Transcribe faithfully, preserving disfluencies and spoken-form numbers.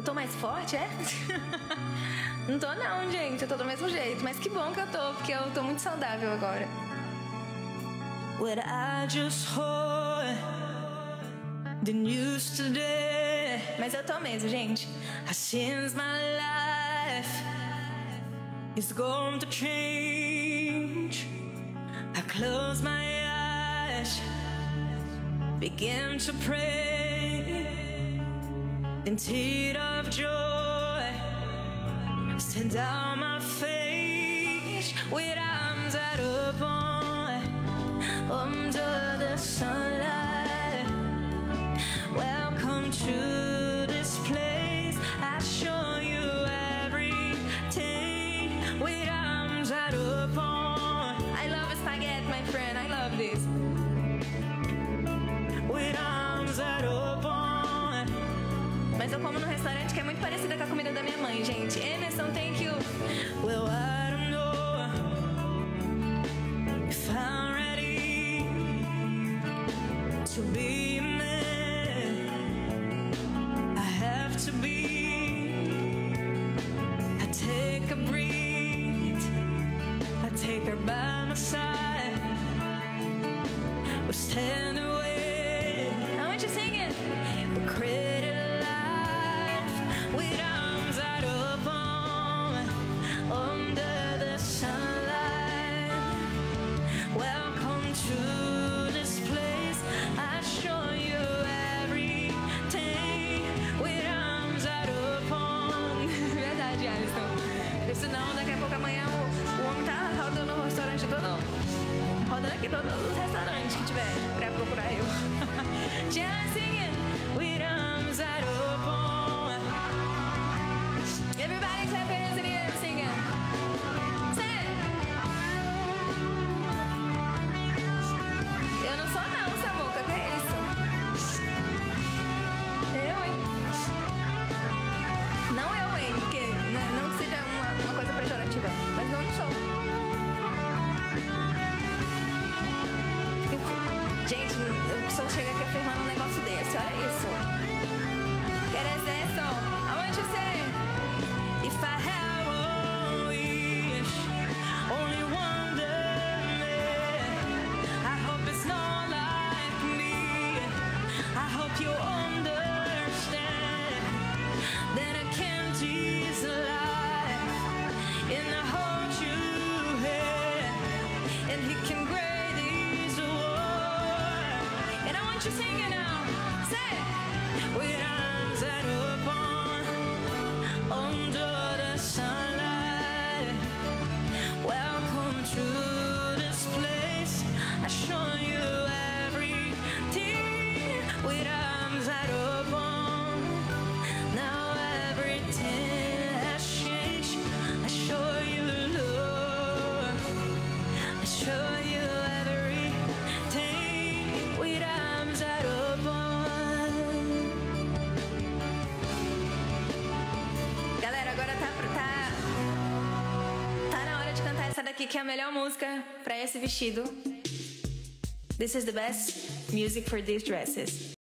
tô mais forte, é? Não tô não, gente. Eu tô do mesmo jeito. Mas que bom que eu tô, porque eu tô muito saudável agora. What I just heard the news today. Mas eu tô mesmo, gente. I sense my life is going to change. I close my eyes, begin to pray. In tears of joy, stand down my face with arms out open under the sunlight. Welcome to this place. I show you everything with arms out open. I love spaghetti, my friend. I love this. With arms out open. Mas eu como num restaurante que é muito parecida com a comida da minha mãe, gente. Emerson, thank you. Well, I don't know if I'm ready to be a man. I have to be. I take a breath. I take her by my side. We stand away. I want you to sing it. We create a with arms out open under the sunlight. Welcome to this place. I show you everything with arms out open. Verdade, Alisson. Senão daqui a pouco amanhã o, o homem tá rodando o restaurante todo. Rodando aqui todos os restaurantes que tiver pra procurar eu. Just sing it with arms out open. Everybody clap your hands in the air, sing it. Sing it. Eu não sou não, Samuca, que é isso? Eu, hein? Não eu, hein? Porque não, não que seja uma, uma coisa pejorativa, mas eu não sou. Gente, eu preciso chegar aqui afirmando um negócio desse, olha isso. Queres isso? Aonde você? If I have a wish, only one day, I hope it's not like me. I hope you understand that I can't ease life in the heart you had, and He can break these walls. And I want you singing now. Say it. With arms that open under the sunlight. Welcome to this place. I show you everything with arms that open. Now everything has changed. I show you love. I show you everything with arms that open. Galera, agora tá, tá, tá na hora de cantar essa daqui, que é a melhor música pra esse vestido. This is the best music for these dresses.